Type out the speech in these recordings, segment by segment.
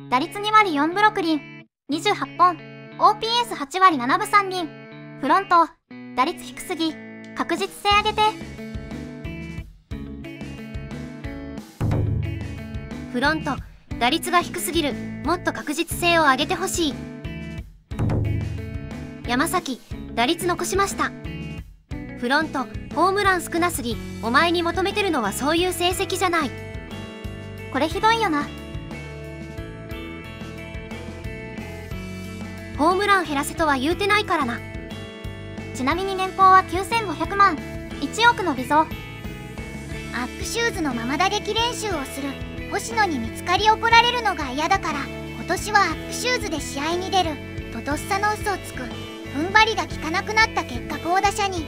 打率2割4分6厘、28本、OPS8 割7分3厘。フロント、打率低すぎ、確実性上げて。 フロント、打率が低すぎる、もっと確実性を上げてほしい。山崎、打率残しました。フロント、ホームラン少なすぎ、お前に求めてるのはそういう成績じゃない。 これひどいよな。 ホームラン減らせとは言うてないからな。 ちなみに年俸は9500万、1億の微増。 アップシューズのまま打撃練習をする星野に見つかり怒られるのが嫌だから、今年はアップシューズで試合に出るととっさの嘘をつく。踏ん張りが効かなくなった結果、好打者に。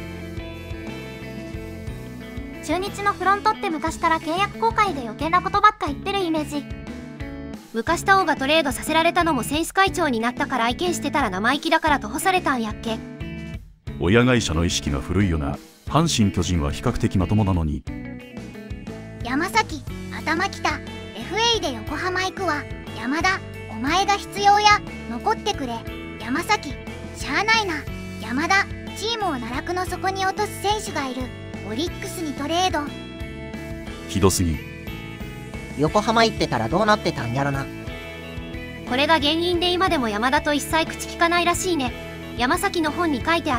中日のフロントって昔から契約更改で余計なことばっか言ってるイメージ。 昔タオがトレードさせられたのも選手会長になったから愛犬してたら生意気だからと干されたんやっけ。 親会社の意識が古いよな。阪神巨人は比較的まともなのに。 山崎、頭きた。 FA で横浜行くわ。山田、お前が必要や。残ってくれ。山崎、しゃあないな。山田、チームを奈落の底に落とす選手がいる。オリックスにトレード。 ひどすぎ。 横浜行ってたらどうなってたんやろな。 これが原因で今でも山田と一切口聞かないらしいね。山崎の本に書いてあった。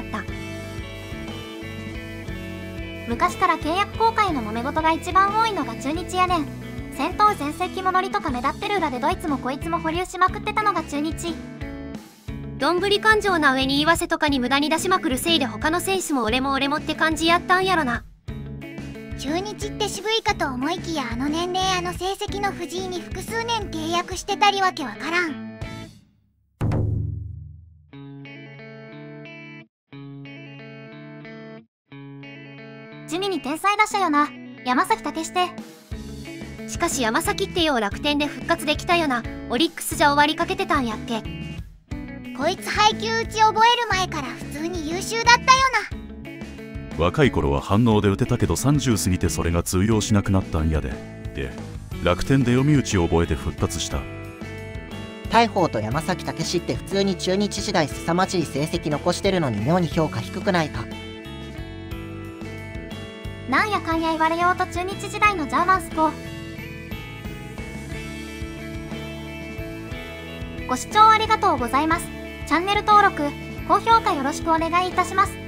昔から契約更改の揉め事が一番多いのが中日やねん。先頭全盛期戻りとか目立ってる裏でどいつもこいつも保留しまくってたのが中日。 どんぶり感情な上に岩瀬とかに無駄に出しまくるせいで他の選手も俺もって感じやったんやろな。 中日って渋いかと思いきや、あの年齢あの成績の藤井に複数年契約してたりわけわからん。 地味に天才打者よな、山崎武史って。 しかし山崎ってよう楽天で復活できたよな。オリックスじゃ終わりかけてたんやっけ。 こいつ配球打ち覚える前から普通に優秀だったよな。 若い頃は反応で打てたけど30過ぎてそれが通用しなくなったんやで。で、楽天で読み打ちを覚えて復活した。 大鵬と山崎武史って普通に中日時代凄まじい成績残してるのに妙に評価低くないか。 なんやかんや言われようと中日時代のジャーマンスポ。ご視聴ありがとうございます。チャンネル登録、高評価よろしくお願いいたします。